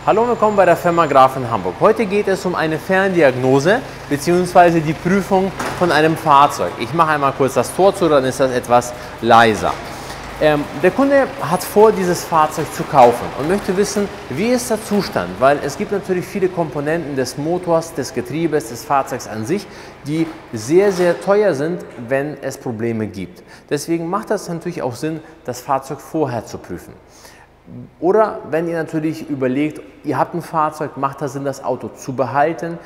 Hallo und willkommen bei der Firma Graf in Hamburg. Heute geht es um eine Ferndiagnose bzw. die Prüfung von einem Fahrzeug. Ich mache einmal kurz das Tor zu, dann ist das etwas leiser. Der Kunde hat vor, dieses Fahrzeug zu kaufen und möchte wissen, wie ist der Zustand, weil es gibt natürlich viele Komponenten des Motors, des Getriebes, des Fahrzeugs an sich, die sehr, sehr teuer sind, wenn es Probleme gibt. Deswegen macht das natürlich auch Sinn, das Fahrzeug vorher zu prüfen. Oder wenn ihr natürlich überlegt, ihr habt ein Fahrzeug, macht das Sinn, das Auto zu behalten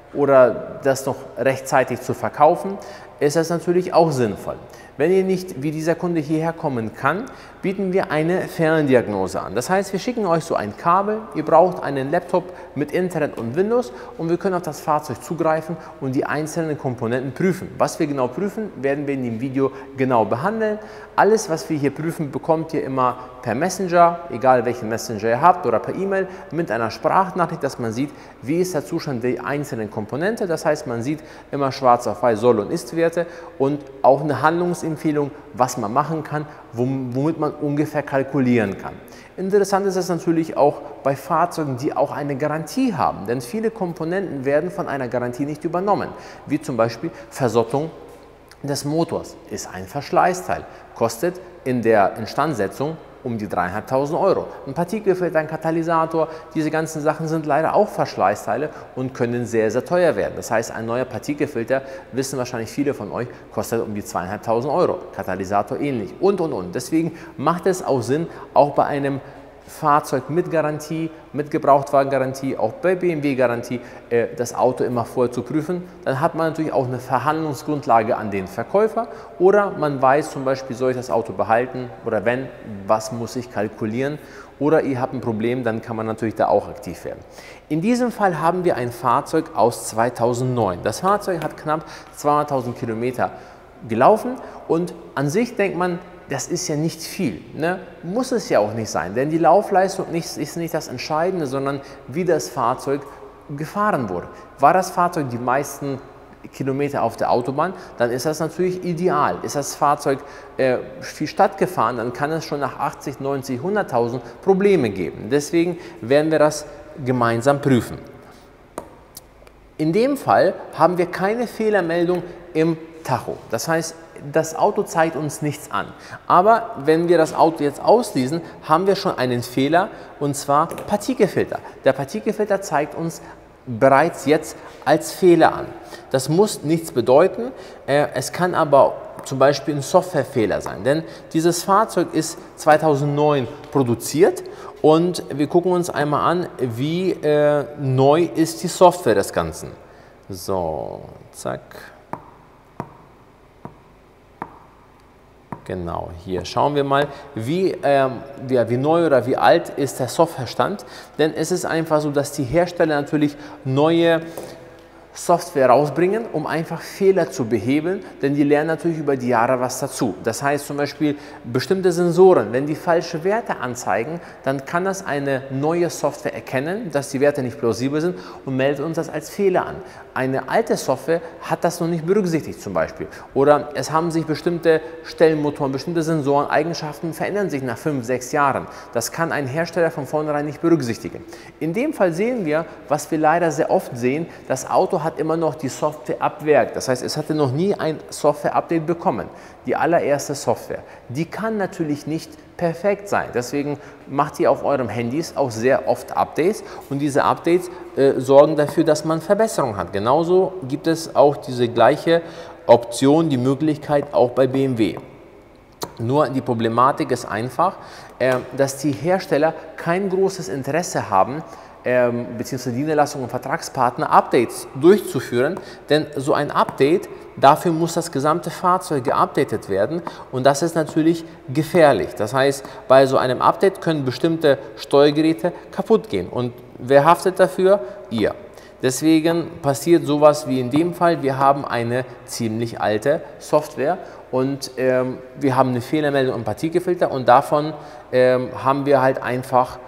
oder das noch rechtzeitig zu verkaufen, ist das natürlich auch sinnvoll. Wenn ihr nicht wie dieser Kunde hierher kommen kann, bieten wir eine Ferndiagnose an. Das heißt, wir schicken euch so ein Kabel, ihr braucht einen Laptop mit Internet und Windows und wir können auf das Fahrzeug zugreifen und die einzelnen Komponenten prüfen. Was wir genau prüfen, werden wir in dem Video genau behandeln. Alles, was wir hier prüfen, bekommt ihr immer per Messenger, egal welchen Messenger ihr habt, oder per E-Mail mit einer Sprachnachricht, dass man sieht, wie ist der Zustand der einzelnen Komponente. Das heißt, man sieht immer schwarz auf weiß Soll- und Ist-Werte und auch eine Handlungsempfehlung, was man machen kann, womit man ungefähr kalkulieren kann. Interessant ist es natürlich auch bei Fahrzeugen, die auch eine Garantie haben, denn viele Komponenten werden von einer Garantie nicht übernommen, wie zum Beispiel Versottung des Motors ist ein Verschleißteil, kostet in der Instandsetzung um die 3.500 €. Ein Partikelfilter, ein Katalysator, diese ganzen Sachen sind leider auch Verschleißteile und können sehr, sehr teuer werden. Das heißt, ein neuer Partikelfilter, wissen wahrscheinlich viele von euch, kostet um die 2.500 €. Katalysator ähnlich und. Deswegen macht es auch Sinn, auch bei einem Fahrzeug mit Garantie, mit Gebrauchtwagengarantie, auch bei BMW-Garantie, das Auto immer vorher zu prüfen. Dann hat man natürlich auch eine Verhandlungsgrundlage an den Verkäufer oder man weiß zum Beispiel, soll ich das Auto behalten oder wenn, was muss ich kalkulieren oder ihr habt ein Problem, dann kann man natürlich da auch aktiv werden. In diesem Fall haben wir ein Fahrzeug aus 2009. Das Fahrzeug hat knapp 200.000 Kilometer gelaufen und an sich denkt man, das ist ja nicht viel, ne? Muss es ja auch nicht sein, denn die Laufleistung ist nicht das Entscheidende, sondern wie das Fahrzeug gefahren wurde. War das Fahrzeug die meisten Kilometer auf der Autobahn, dann ist das natürlich ideal. Ist das Fahrzeug viel Stadt gefahren, dann kann es schon nach 80, 90, 100.000 Probleme geben. Deswegen werden wir das gemeinsam prüfen. In dem Fall haben wir keine Fehlermeldung im Tacho. Das heißt, das Auto zeigt uns nichts an. Aber wenn wir das Auto jetzt auslesen, haben wir schon einen Fehler und zwar Partikelfilter. Der Partikelfilter zeigt uns bereits jetzt als Fehler an. Das muss nichts bedeuten, es kann aber zum Beispiel ein Softwarefehler sein, denn dieses Fahrzeug ist 2009 produziert und wir gucken uns einmal an, wie neu ist die Software des Ganzen. So, zack. Genau, hier schauen wir mal, wie neu oder wie alt ist der Softwarestand. Denn es ist einfach so, dass die Hersteller natürlich neue Software rausbringen, um einfach Fehler zu beheben, denn die lernen natürlich über die Jahre was dazu. Das heißt zum Beispiel bestimmte Sensoren, wenn die falsche Werte anzeigen, dann kann das eine neue Software erkennen, dass die Werte nicht plausibel sind und meldet uns das als Fehler an. Eine alte Software hat das noch nicht berücksichtigt zum Beispiel. Oder es haben sich bestimmte Stellmotoren, bestimmte Sensoren, Eigenschaften verändern sich nach 5, 6 Jahren. Das kann ein Hersteller von vornherein nicht berücksichtigen. In dem Fall sehen wir, was wir leider sehr oft sehen, das Auto hat immer noch die Software ab Werk. Das heißt, es hatte noch nie ein Software-Update bekommen. Die allererste Software. Die kann natürlich nicht perfekt sein. Deswegen macht ihr auf eurem Handys auch sehr oft Updates und diese Updates sorgen dafür, dass man Verbesserungen hat. Genauso gibt es auch diese gleiche Option, die Möglichkeit auch bei BMW. Nur die Problematik ist einfach, dass die Hersteller kein großes Interesse haben, beziehungsweise die Niederlassung und Vertragspartner Updates durchzuführen, denn so ein Update, dafür muss das gesamte Fahrzeug geupdatet werden und das ist natürlich gefährlich. Das heißt, bei so einem Update können bestimmte Steuergeräte kaputt gehen und wer haftet dafür? Ihr. Deswegen passiert sowas wie in dem Fall, wir haben eine ziemlich alte Software und wir haben eine Fehlermeldung im Partikelfilter und davon haben wir halt einfach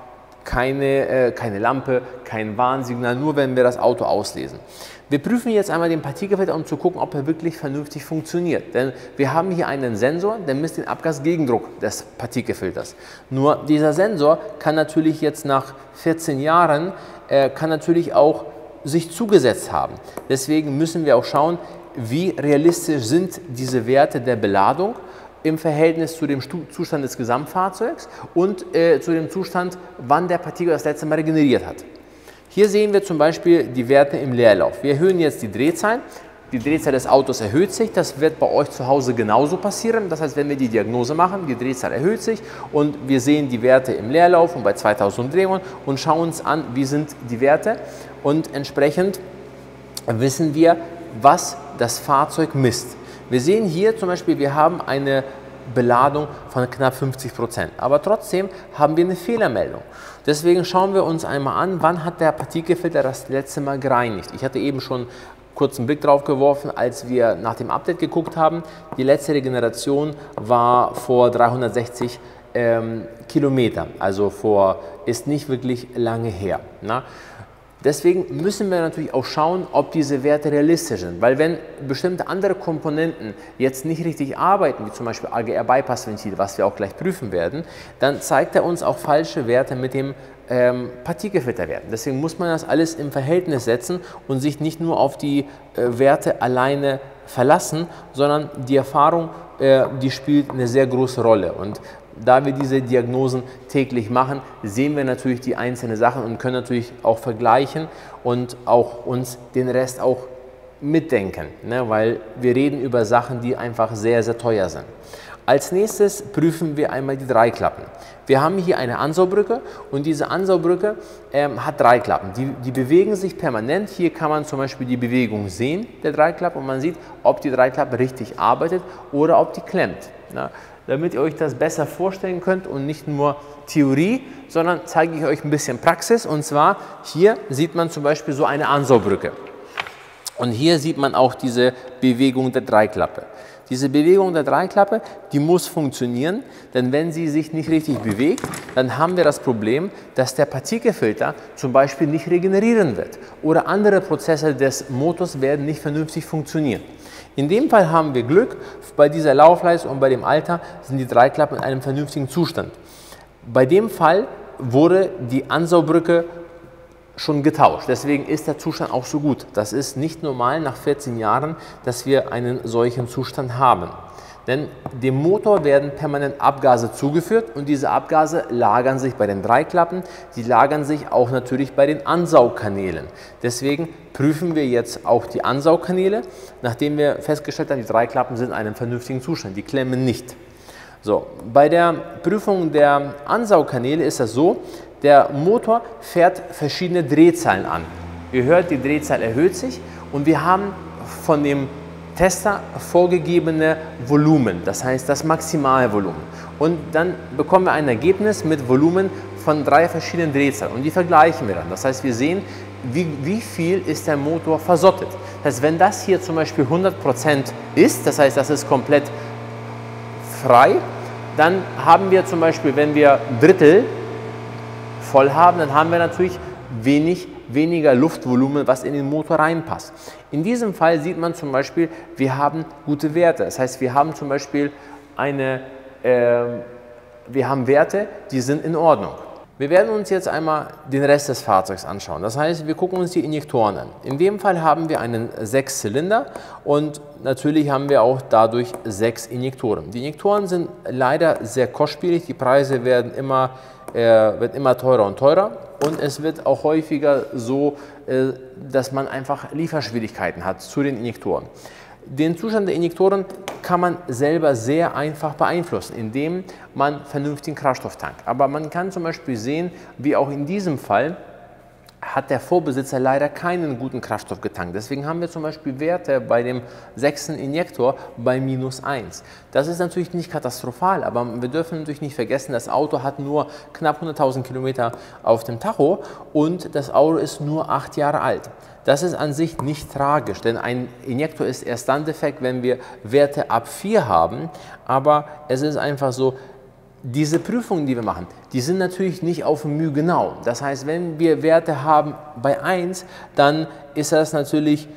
keine Lampe, kein Warnsignal, nur wenn wir das Auto auslesen. Wir prüfen jetzt einmal den Partikelfilter, um zu gucken, ob er wirklich vernünftig funktioniert. Denn wir haben hier einen Sensor, der misst den Abgasgegendruck des Partikelfilters. Nur dieser Sensor kann natürlich jetzt nach 14 Jahren kann natürlich auch sich zugesetzt haben. Deswegen müssen wir auch schauen, wie realistisch sind diese Werte der Beladung im Verhältnis zu dem Zustand des Gesamtfahrzeugs und zu dem Zustand, wann der Partikel das letzte Mal regeneriert hat. Hier sehen wir zum Beispiel die Werte im Leerlauf. Wir erhöhen jetzt die Drehzahl. Die Drehzahl des Autos erhöht sich. Das wird bei euch zu Hause genauso passieren. Das heißt, wenn wir die Diagnose machen, die Drehzahl erhöht sich und wir sehen die Werte im Leerlauf und bei 2000 Umdrehungen und schauen uns an, wie sind die Werte. Und entsprechend wissen wir, was das Fahrzeug misst. Wir sehen hier zum Beispiel, wir haben eine Beladung von knapp 50%. Aber trotzdem haben wir eine Fehlermeldung. Deswegen schauen wir uns einmal an, wann hat der Partikelfilter das letzte Mal gereinigt. Ich hatte eben schon kurz einen Blick drauf geworfen, als wir nach dem Update geguckt haben. Die letzte Regeneration war vor 360 Kilometern, also ist nicht wirklich lange her. Na? Deswegen müssen wir natürlich auch schauen, ob diese Werte realistisch sind, weil wenn bestimmte andere Komponenten jetzt nicht richtig arbeiten, wie zum Beispiel AGR-Bypass-Ventil, was wir auch gleich prüfen werden, dann zeigt er uns auch falsche Werte mit dem Partikelfilterwerten. Deswegen muss man das alles im Verhältnis setzen und sich nicht nur auf die Werte alleine verlassen, sondern die Erfahrung, die spielt eine sehr große Rolle. Und da wir diese Diagnosen täglich machen, sehen wir natürlich die einzelnen Sachen und können natürlich auch vergleichen und auch uns den Rest auch mitdenken, ne? Weil wir reden über Sachen, die einfach sehr, sehr teuer sind. Als nächstes prüfen wir einmal die Dreiklappen. Wir haben hier eine Ansaubrücke und diese Ansaubrücke hat Dreiklappen. Die bewegen sich permanent. Hier kann man zum Beispiel die Bewegung sehen, der Dreiklappe, und man sieht, ob die Dreiklappe richtig arbeitet oder ob die klemmt. Na? Damit ihr euch das besser vorstellen könnt und nicht nur Theorie, sondern zeige ich euch ein bisschen Praxis. Und zwar hier sieht man zum Beispiel so eine Ansaubrücke. Und hier sieht man auch diese Bewegung der Dreiklappe. Diese Bewegung der Dreiklappe, die muss funktionieren, denn wenn sie sich nicht richtig bewegt, dann haben wir das Problem, dass der Partikelfilter zum Beispiel nicht regenerieren wird oder andere Prozesse des Motors werden nicht vernünftig funktionieren. In dem Fall haben wir Glück, bei dieser Laufleistung und bei dem Alter sind die Dreiklappen in einem vernünftigen Zustand. Bei dem Fall wurde die Ansaubrücke schon getauscht, deswegen ist der Zustand auch so gut. Das ist nicht normal nach 14 Jahren, dass wir einen solchen Zustand haben. Denn dem Motor werden permanent Abgase zugeführt und diese Abgase lagern sich bei den Dreiklappen, die lagern sich auch natürlich bei den Ansaugkanälen. Deswegen prüfen wir jetzt auch die Ansaugkanäle, nachdem wir festgestellt haben, die Dreiklappen sind in einem vernünftigen Zustand, die klemmen nicht. So, bei der Prüfung der Ansaugkanäle ist das so, der Motor fährt verschiedene Drehzahlen an. Ihr hört, die Drehzahl erhöht sich und wir haben von dem Tester vorgegebene Volumen, das heißt das Maximalvolumen. Und dann bekommen wir ein Ergebnis mit Volumen von 3 verschiedenen Drehzahlen und die vergleichen wir dann. Das heißt, wir sehen, wie viel ist der Motor versottet. Das heißt, wenn das hier zum Beispiel 100% ist, das heißt, das ist komplett frei, dann haben wir zum Beispiel, wenn wir Drittel voll haben, dann haben wir natürlich weniger Luftvolumen, was in den Motor reinpasst. In diesem Fall sieht man zum Beispiel, wir haben gute Werte. Das heißt, wir haben zum Beispiel Werte, die sind in Ordnung. Wir werden uns jetzt einmal den Rest des Fahrzeugs anschauen. Das heißt, wir gucken uns die Injektoren an. In dem Fall haben wir einen 6-Zylinder und natürlich haben wir auch dadurch 6 Injektoren. Die Injektoren sind leider sehr kostspielig, die Preise werden immer teurer und teurer und es wird auch häufiger so, dass man einfach Lieferschwierigkeiten hat zu den Injektoren. Den Zustand der Injektoren kann man selber sehr einfach beeinflussen, indem man vernünftigen Kraftstoff tankt. Aber man kann zum Beispiel sehen, wie auch in diesem Fall hat der Vorbesitzer leider keinen guten Kraftstoff getankt. Deswegen haben wir zum Beispiel Werte bei dem 6. Injektor bei -1. Das ist natürlich nicht katastrophal, aber wir dürfen natürlich nicht vergessen, das Auto hat nur knapp 100.000 Kilometer auf dem Tacho und das Auto ist nur 8 Jahre alt. Das ist an sich nicht tragisch, denn ein Injektor ist erst dann defekt, wenn wir Werte ab 4 haben, aber es ist einfach so, Diese Prüfungen, die wir machen, die sind natürlich nicht auf Mühe genau. Das heißt, wenn wir Werte haben bei 1, dann ist das natürlich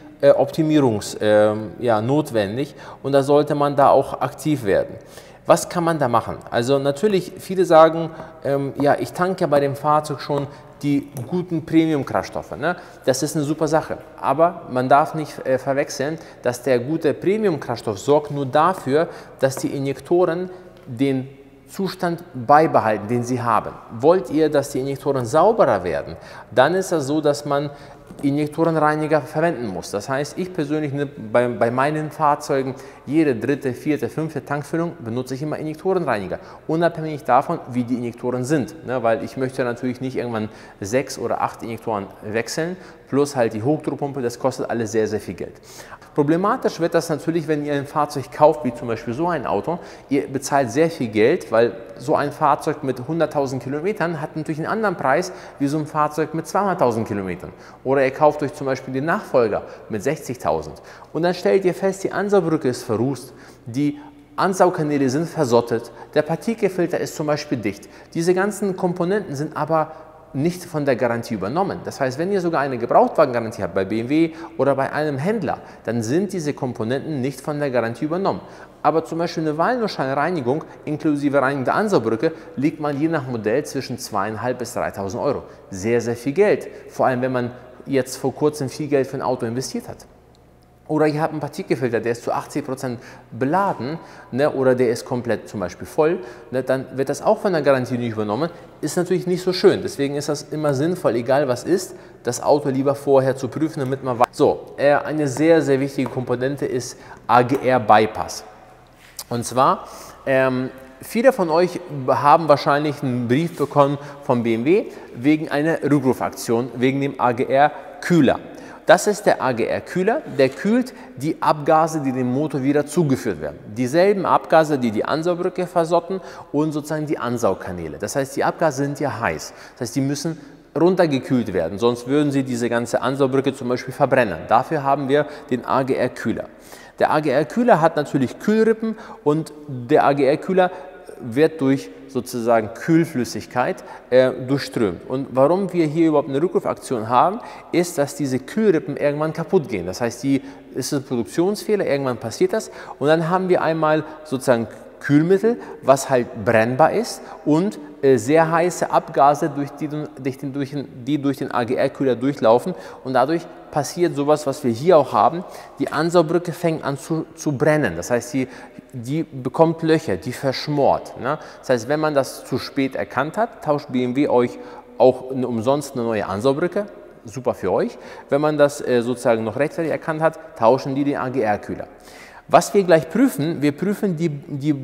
notwendig und da sollte man da auch aktiv werden. Was kann man da machen? Also natürlich, viele sagen, ja, ich tanke bei dem Fahrzeug schon die guten Premium-Kraftstoffe. Ne? Das ist eine super Sache. Aber man darf nicht verwechseln, dass der gute Premium-Kraftstoff sorgt nur dafür, dass die Injektoren den Zustand beibehalten, den sie haben. Wollt ihr, dass die Injektoren sauberer werden, dann ist es so, dass man Injektorenreiniger verwenden muss. Das heißt, ich persönlich bei meinen Fahrzeugen jede dritte, vierte, fünfte Tankfüllung benutze ich immer Injektorenreiniger, unabhängig davon, wie die Injektoren sind. Ne? Weil ich möchte natürlich nicht irgendwann 6 oder 8 Injektoren wechseln, plus halt die Hochdruckpumpe, das kostet alles sehr, sehr viel Geld. Problematisch wird das natürlich, wenn ihr ein Fahrzeug kauft, wie zum Beispiel so ein Auto. Ihr bezahlt sehr viel Geld, weil so ein Fahrzeug mit 100.000 Kilometern hat natürlich einen anderen Preis wie so ein Fahrzeug mit 200.000 Kilometern. Oder ihr kauft euch zum Beispiel den Nachfolger mit 60.000. Und dann stellt ihr fest, die Ansaugbrücke ist verrußt, die Ansaugkanäle sind versottet, der Partikelfilter ist zum Beispiel dicht. Diese ganzen Komponenten sind aber nicht von der Garantie übernommen. Das heißt, wenn ihr sogar eine Gebrauchtwagengarantie habt bei BMW oder bei einem Händler, dann sind diese Komponenten nicht von der Garantie übernommen. Aber zum Beispiel eine Walnussscheinreinigung inklusive Reinigung der Ansaugbrücke liegt man je nach Modell zwischen 2.500 bis 3.000 Euro. Sehr, sehr viel Geld. Vor allem, wenn man jetzt vor kurzem viel Geld für ein Auto investiert hat. Oder ihr habt einen Partikelfilter, der ist zu 80% beladen, ne, oder der ist komplett zum Beispiel voll, ne, dann wird das auch von der Garantie nicht übernommen. Ist natürlich nicht so schön. Deswegen ist das immer sinnvoll, egal was ist, das Auto lieber vorher zu prüfen, damit man weiß. So, eine sehr, sehr wichtige Komponente ist AGR-Bypass. Und zwar, viele von euch haben wahrscheinlich einen Brief bekommen von BMW wegen einer Rückrufaktion, wegen dem AGR-Kühler. Das ist der AGR-Kühler, der kühlt die Abgase, die dem Motor wieder zugeführt werden. Dieselben Abgase, die die Ansaugbrücke versotten und sozusagen die Ansaugkanäle. Das heißt, die Abgase sind ja heiß. Das heißt, die müssen runtergekühlt werden, sonst würden sie diese ganze Ansaugbrücke zum Beispiel verbrennen. Dafür haben wir den AGR-Kühler. Der AGR-Kühler hat natürlich Kühlrippen und der AGR-Kühler wird durch sozusagen Kühlflüssigkeit durchströmt. Und warum wir hier überhaupt eine Rückrufaktion haben, ist, dass diese Kühlrippen irgendwann kaputt gehen. Das heißt, ist ein Produktionsfehler, irgendwann passiert das und dann haben wir einmal sozusagen Kühlmittel, was halt brennbar ist und sehr heiße Abgase, die durch den AGR-Kühler durchlaufen und dadurch passiert sowas, was wir hier auch haben. Die Ansaugbrücke fängt an zu brennen. Das heißt, die bekommt Löcher, die verschmort. Ne? Das heißt, wenn man das zu spät erkannt hat, tauscht BMW euch auch umsonst eine neue Ansaugbrücke. Super für euch. Wenn man das sozusagen noch rechtzeitig erkannt hat, tauschen die den AGR-Kühler. Was wir gleich prüfen, wir prüfen den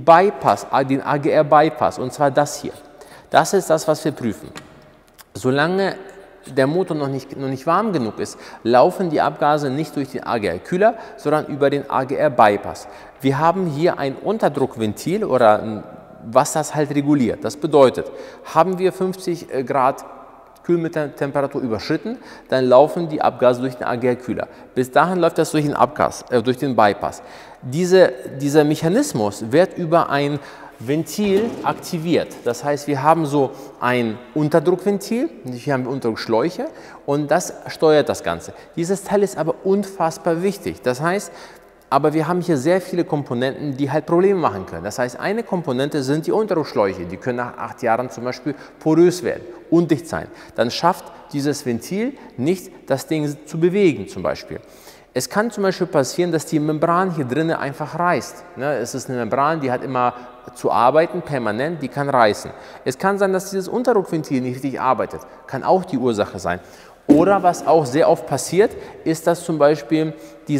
AGR-Bypass und zwar das hier. Das ist das, was wir prüfen. Solange der Motor noch nicht warm genug ist, laufen die Abgase nicht durch den AGR-Kühler, sondern über den AGR-Bypass. Wir haben hier ein Unterdruckventil oder was das halt reguliert. Das bedeutet, haben wir 50 Grad Kühlmittelstemperatur überschritten, dann laufen die Abgase durch den AGR-Kühler. Bis dahin läuft das durch den Bypass. Dieser Mechanismus wird über ein Ventil aktiviert. Das heißt, wir haben so ein Unterdruckventil, hier haben wir Unterdruckschläuche und das steuert das Ganze. Dieses Teil ist aber unfassbar wichtig. Das heißt, aber wir haben hier sehr viele Komponenten, die halt Probleme machen können. Das heißt, eine Komponente sind die Unterdruckschläuche. Die können nach 8 Jahren zum Beispiel porös werden, undicht sein. Dann schafft dieses Ventil nicht, das Ding zu bewegen zum Beispiel. Es kann zum Beispiel passieren, dass die Membran hier drinnen einfach reißt. Es ist eine Membran, die hat immer zu arbeiten, permanent, die kann reißen. Es kann sein, dass dieses Unterdruckventil nicht richtig arbeitet. Kann auch die Ursache sein. Oder was auch sehr oft passiert, ist, dass zum Beispiel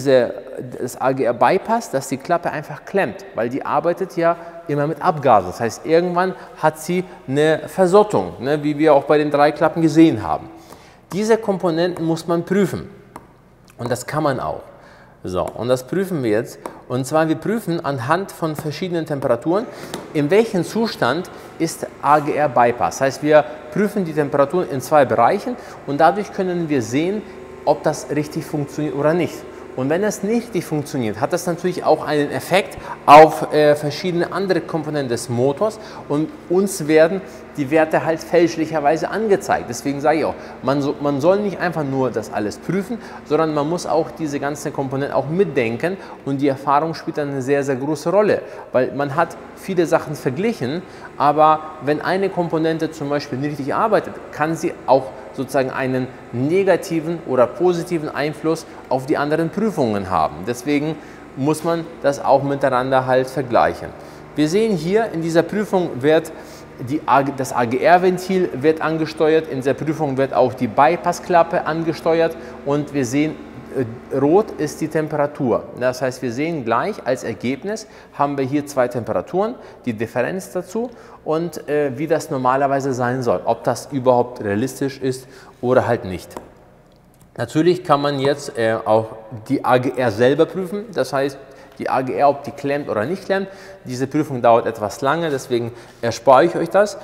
das AGR-Bypass, dass die Klappe einfach klemmt, weil die arbeitet ja immer mit Abgasen. Das heißt, irgendwann hat sie eine Versottung, wie wir auch bei den 3 Klappen gesehen haben. Diese Komponenten muss man prüfen. Und das kann man auch. So, und das prüfen wir jetzt. Und zwar, wir prüfen anhand von verschiedenen Temperaturen, in welchem Zustand ist AGR-Bypass. Das heißt, wir prüfen die Temperaturen in 2 Bereichen und dadurch können wir sehen, ob das richtig funktioniert oder nicht. Und wenn das nicht richtig funktioniert, hat das natürlich auch einen Effekt auf verschiedene andere Komponenten des Motors und uns werden die Werte halt fälschlicherweise angezeigt. Deswegen sage ich auch, man soll nicht einfach nur das alles prüfen, sondern man muss auch diese ganzen Komponenten auch mitdenken und die Erfahrung spielt dann eine sehr, sehr große Rolle, weil man hat viele Sachen verglichen, aber wenn eine Komponente zum Beispiel nicht richtig arbeitet, kann sie auch sozusagen einen negativen oder positiven Einfluss auf die anderen Prüfungen haben. Deswegen muss man das auch miteinander halt vergleichen. Wir sehen hier in dieser Prüfung wird das AGR-Ventil wird angesteuert, in der Prüfung wird auch die Bypassklappe angesteuert und wir sehen, rot ist die Temperatur. Das heißt, wir sehen gleich als Ergebnis haben wir hier zwei Temperaturen, die Differenz dazu und wie das normalerweise sein soll, ob das überhaupt realistisch ist oder halt nicht. Natürlich kann man jetzt auch die AGR selber prüfen, das heißt, die AGR, ob die klemmt oder nicht klemmt. Diese Prüfung dauert etwas lange, deswegen erspare ich euch das.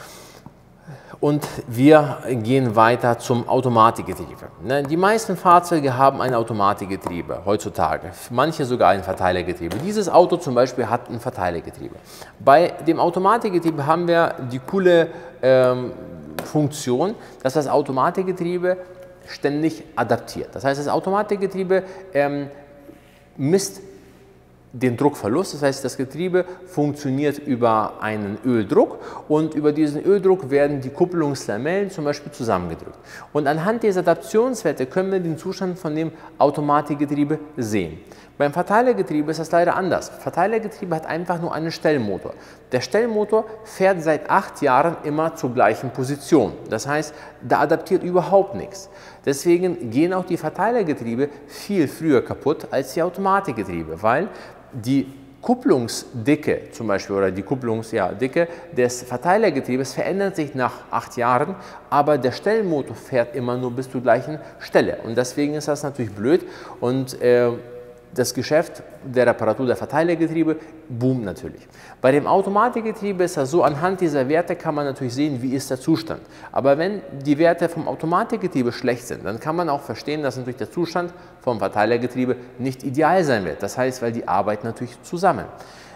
Und wir gehen weiter zum Automatikgetriebe. Die meisten Fahrzeuge haben ein Automatikgetriebe heutzutage, manche sogar ein Verteilergetriebe. Dieses Auto zum Beispiel hat ein Verteilergetriebe. Bei dem Automatikgetriebe haben wir die coole Funktion, dass das Automatikgetriebe ständig adaptiert. Das heißt, das Automatikgetriebe misst den Druckverlust, das heißt, das Getriebe funktioniert über einen Öldruck und über diesen Öldruck werden die Kupplungslamellen zum Beispiel zusammengedrückt. Und anhand dieser Adaptionswerte können wir den Zustand von dem Automatikgetriebe sehen. Beim Verteilergetriebe ist das leider anders. Verteilergetriebe hat einfach nur einen Stellmotor. Der Stellmotor fährt seit 8 Jahren immer zur gleichen Position. Das heißt, da adaptiert überhaupt nichts. Deswegen gehen auch die Verteilergetriebe viel früher kaputt als die Automatikgetriebe, weil die Kupplungsdicke zum Beispiel oder die Kupplungsdicke des Verteilergetriebes verändert sich nach 8 Jahren, aber der Stellmotor fährt immer nur bis zur gleichen Stelle und deswegen ist das natürlich blöd und das Geschäft der Reparatur der Verteilergetriebe boomt natürlich. Bei dem Automatikgetriebe ist das so, anhand dieser Werte kann man natürlich sehen, wie ist der Zustand. Aber wenn die Werte vom Automatikgetriebe schlecht sind, dann kann man auch verstehen, dass natürlich der Zustand vom Verteilergetriebe nicht ideal sein wird. Das heißt, weil die arbeiten natürlich zusammen.